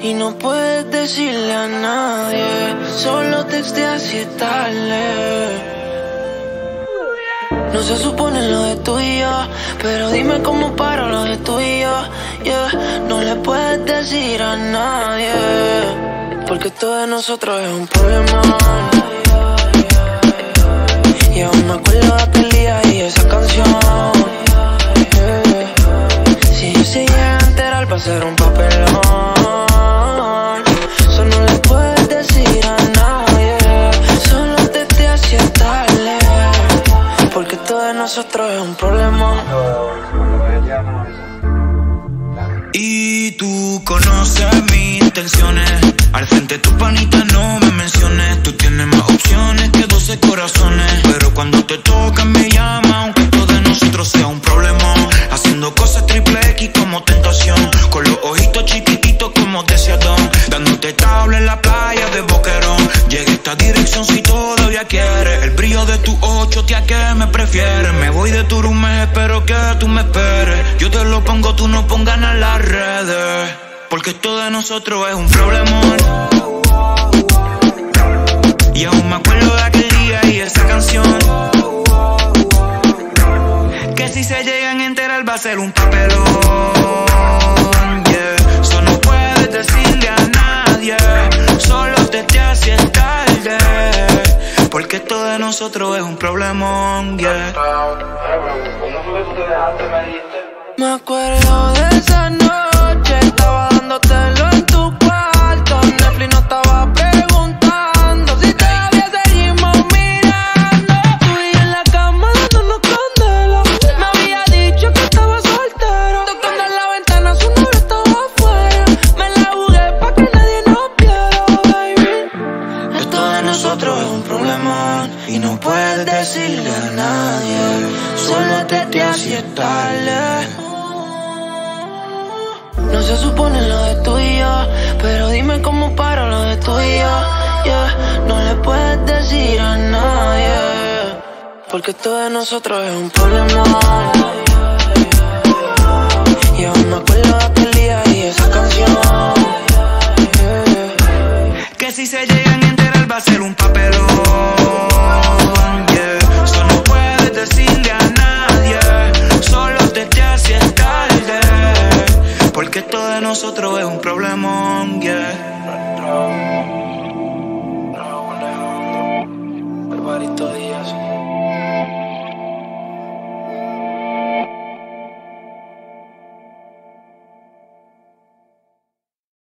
y no puedes decirle a nadie. Solo texteas si es tarde. No se supone lo de tú y yo, pero dime cómo paro lo de tú y yo, yeah. No le puedes decir a nadie, porque todo de nosotros es un problema. Y aún me acuerdo de aquel día y esa canción, yeah. Si yo se llega a enterar va a ser un papelón. Eso no le puedes decir a nadie. Solo te hace tarde, porque todo de nosotros es un problema. Y tú conoces mis intenciones. Al frente de tu panita no me menciones. Tú tienes más opciones que 12 corazones. Pero cuando te tocan me llama, aunque todo de nosotros sea un problema. Haciendo cosas triple X como tentación, con los ojitos chiquititos como deseadón, dándote tabla en la playa de Boquerón. Llegué a esta dirección si todavía quieres. El brillo de tu ocho, tía, que me prefieres. Me voy de tu room, espero que tú me esperes. Yo te lo pongo, tú no pongas en las redes, porque esto de nosotros es un problemón. Y aún me acuerdo de aquel día y esa canción, que si se llegan a enterar va a ser un papelón, yeah. Eso no puedes decirle a nadie. Solo te haces tarde, porque esto de nosotros es un problemón, yeah. Me acuerdo de esa noche, estaba dándotelo en tu cuarto. Netflix no estaba preguntando si todavía seguimos mirando. Tú y en la cama dándonos candela. Me había dicho que estaba soltero, tocando en la ventana, su novio estaba afuera. Me la jugué pa' que nadie nos viera, baby. Esto de nosotros es un problemón, y no puedes decirle a nadie. Solo te hace tarde. No se supone lo de tú y yo, pero dime cómo paro lo de tú y yo, yeah. No le puedes decir a nadie, porque todo de nosotros es un problema. Y aún me acuerdo de aquel día y esa canción, yeah. Que si se llegan a enterar va a ser un papelón, yeah. Eso no puedes decirle a nadie. Solo te haces tarde, porque esto de nosotros es un problemón, yeah.